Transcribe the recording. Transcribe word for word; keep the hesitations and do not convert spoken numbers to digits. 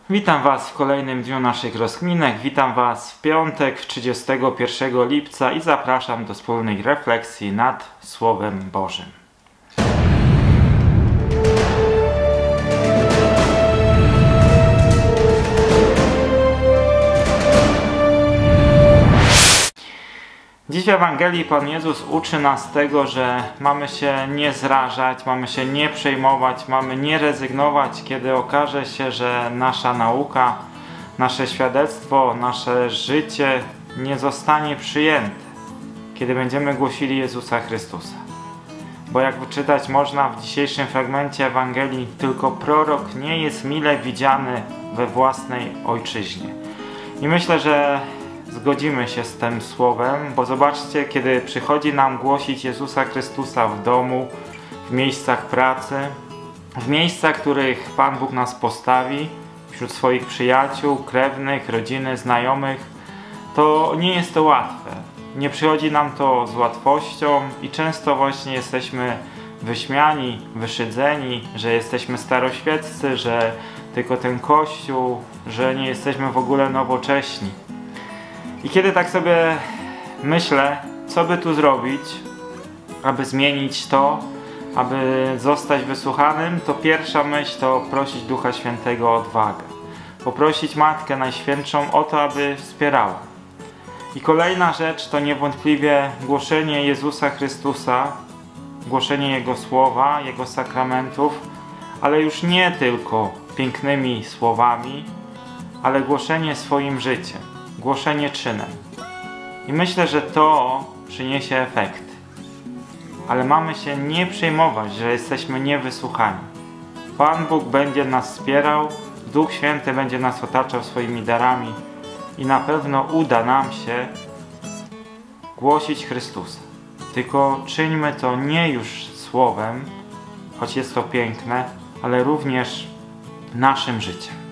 Witam Was w kolejnym dniu naszych rozkminek. Witam Was w piątek, trzydziestego pierwszego lipca i zapraszam do wspólnej refleksji nad Słowem Bożym. Dziś w Ewangelii Pan Jezus uczy nas tego, że mamy się nie zrażać, mamy się nie przejmować, mamy nie rezygnować, kiedy okaże się, że nasza nauka, nasze świadectwo, nasze życie nie zostanie przyjęte, kiedy będziemy głosili Jezusa Chrystusa. Bo jak wyczytać można w dzisiejszym fragmencie Ewangelii, tylko prorok nie jest mile widziany we własnej ojczyźnie. I myślę, że zgodzimy się z tym słowem, bo zobaczcie, kiedy przychodzi nam głosić Jezusa Chrystusa w domu, w miejscach pracy, w miejscach, w których Pan Bóg nas postawi, wśród swoich przyjaciół, krewnych, rodziny, znajomych, to nie jest to łatwe. Nie przychodzi nam to z łatwością i często właśnie jesteśmy wyśmiani, wyszydzeni, że jesteśmy staroświeccy, że tylko ten Kościół, że nie jesteśmy w ogóle nowocześni. I kiedy tak sobie myślę, co by tu zrobić, aby zmienić to, aby zostać wysłuchanym, to pierwsza myśl to prosić Ducha Świętego o odwagę. Poprosić Matkę Najświętszą o to, aby wspierała. I kolejna rzecz to niewątpliwie głoszenie Jezusa Chrystusa, głoszenie Jego Słowa, Jego sakramentów, ale już nie tylko pięknymi słowami, ale głoszenie swoim życiem. Głoszenie czynem. I myślę, że to przyniesie efekt. Ale mamy się nie przejmować, że jesteśmy niewysłuchani. Pan Bóg będzie nas wspierał, Duch Święty będzie nas otaczał swoimi darami i na pewno uda nam się głosić Chrystusa. Tylko czyńmy to nie już słowem, choć jest to piękne, ale również naszym życiem.